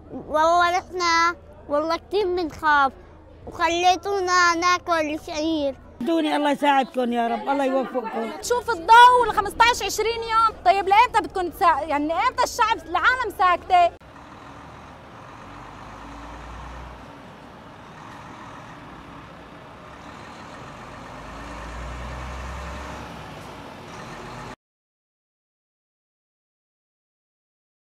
والله نحن والله كثير بنخاف وخليتونا ناكل الشعير. دوني الله يساعدكم يا رب، الله يوفقكم. تشوف الضوء ل 15 20 يوم، طيب لامتى بدكم يعني امتى العالم ساكته؟